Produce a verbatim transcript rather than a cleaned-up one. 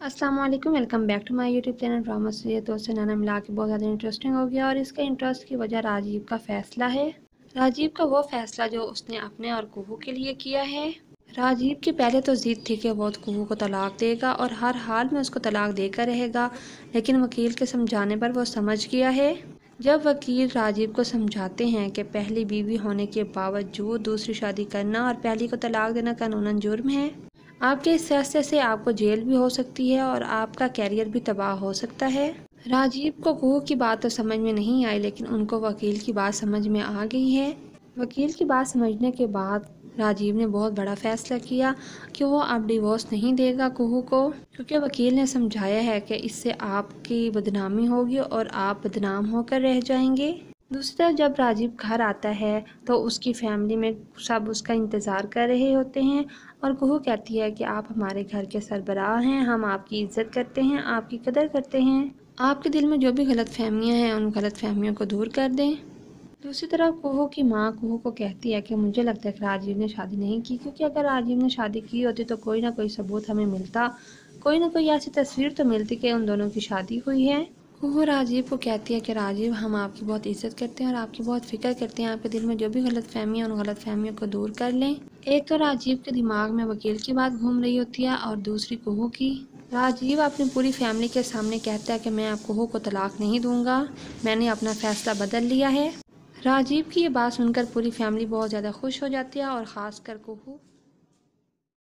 अस्सलाम वालेकुम, welcome back to my YouTube channel drama से। तो उससे नाना मिला के बहुत ज़्यादा इंटरेस्टिंग हो गया और इसका इंटरेस्ट की वजह राजीव का फ़ैसला है। राजीव का वो फ़ैसला जो उसने अपने और कुहू के लिए किया है। राजीव की पहले तो ज़िद थी कि वो कुहू को तलाक देगा और हर हाल में उसको तलाक देकर रहेगा, लेकिन वकील के समझाने पर वो समझ गया है। जब वकील राजीव को समझाते हैं कि पहली बीवी होने के बावजूद दूसरी शादी करना और पहली को तलाक देना कानूनन जुर्म है, आपके इस फैसले से आपको जेल भी हो सकती है और आपका कैरियर भी तबाह हो सकता है। राजीव को कुहू की बात तो समझ में नहीं आई, लेकिन उनको वकील की बात समझ में आ गई है। वकील की बात समझने के बाद राजीव ने बहुत बड़ा फैसला किया कि वो अब डिवोर्स नहीं देगा कुहू को, क्योंकि वकील ने समझाया है कि इससे आपकी बदनामी होगी और आप बदनाम होकर रह जाएंगे। दूसरी तरफ जब राजीव घर आता है तो उसकी फैमिली में सब उसका इंतज़ार कर रहे होते हैं और कुहू कहती है कि आप हमारे घर के सरबराह हैं, हम आपकी इज्जत करते हैं, आपकी कदर करते हैं, आपके दिल में जो भी गलत फहमियाँ हैं उन गलत फहमियों को दूर कर दें। दूसरी तरफ कुहू की माँ कुहू को कहती है कि मुझे लगता है कि राजीव ने शादी नहीं की, क्योंकि अगर राजीव ने शादी की होती तो कोई ना कोई सबूत हमें मिलता, कोई ना कोई ऐसी तस्वीर तो मिलती कि उन दोनों की शादी हुई है। कुहू राजीव को कहती है कि राजीव, हम आपकी बहुत इज्जत करते हैं और आपकी बहुत फिक्र करते हैं, आपके दिल में जो भी गलत फहमी है उन गलत फहमियों को दूर कर लें। एक तो राजीव के दिमाग में वकील की बात घूम रही होती है और दूसरी कुहू की। राजीव अपनी पूरी फैमिली के सामने कहता है कि मैं आप कुहू को तलाक नहीं दूंगा, मैंने अपना फैसला बदल लिया है। राजीव की ये बात सुनकर पूरी फैमिली बहुत ज़्यादा खुश हो जाती है और ख़ासकर कुहू।